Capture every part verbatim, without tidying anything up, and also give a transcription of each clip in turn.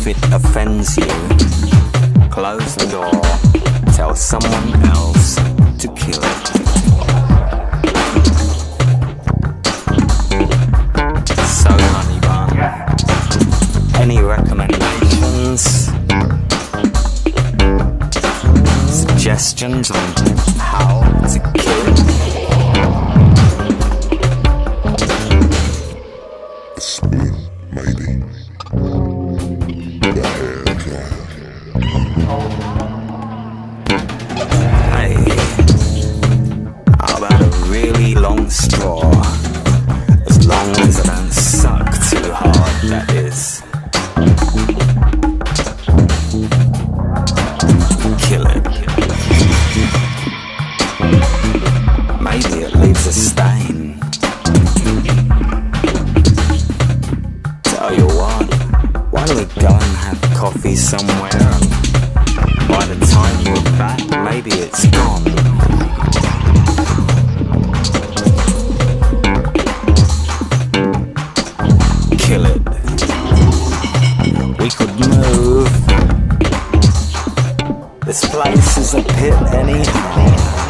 If it offends you, close the door, tell someone else to kill it. So, honey bun, any recommendations? Suggestions on how to kill it? Maybe. Hey, how about a really long straw? As long as I don't suck too hard, that is. Kill it. Maybe it leaves a stain. Tell you what, why don't we go and have coffee somewhere, and by the time you're back, maybe it's gone. Kill it. We could move. This place is a pit anyhow.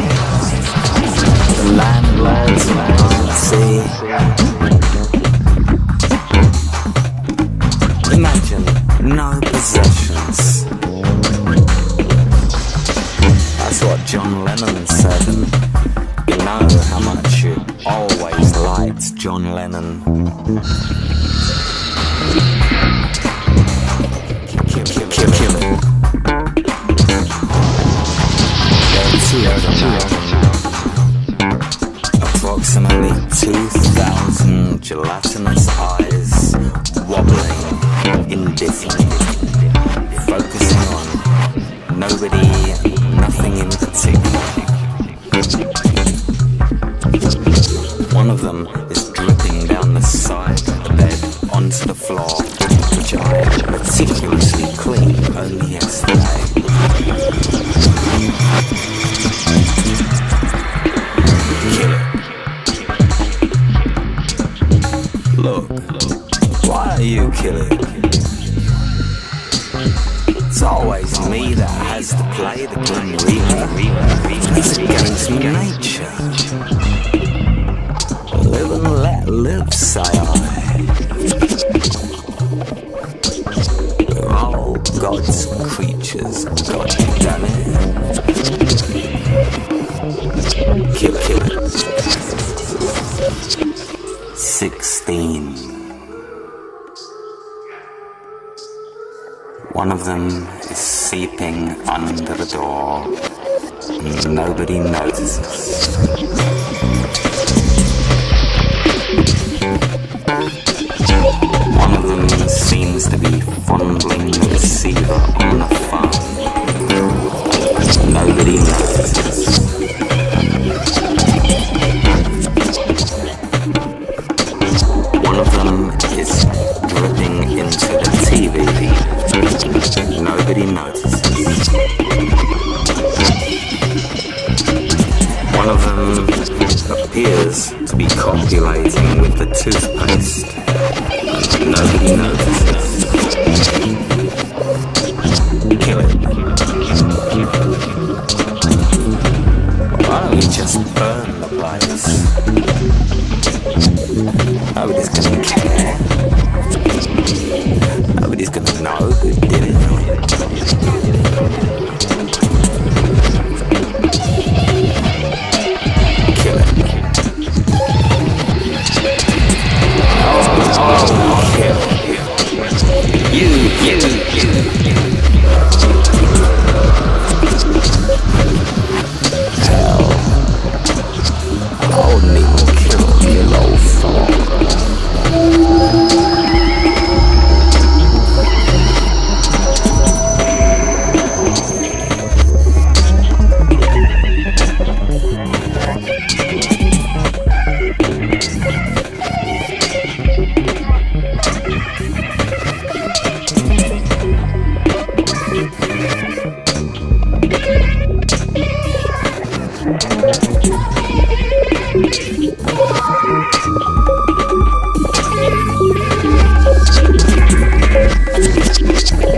The landlord's land, see. Imagine no possessions. That's what John Lennon said, and you know how much you always liked John Lennon. Kill, kill, kill, kill it. Approximately two thousand gelatinous eyes wobbling, indifferent, focusing on nobody and nothing in particular. One of them is dripping down the side of the bed onto the floor, which I meticulously cleaned only yesterday. Kill it. Look, why are you killing? It's always me that has to play the Grim Reaper. It's against nature. Live and let live, say I. We're all God's creatures, God damn it. Kill it, kill it. Sixteen. One of them is seeping under the door, and nobody notices. One of them seems to be fondling the receiver on the phone. Nobody notices. One of them is dripping into the T V. Nobody notices. One of them appears to be copulating with the toothpaste. Nobody notices. Kill it. Why don't we just burn the place? Nobody's gonna care. Nobody's gonna know who did it. Kill it. Oh, oh, kill. You, you, you. Hell. Hold me, kill you, low fall. Thank you.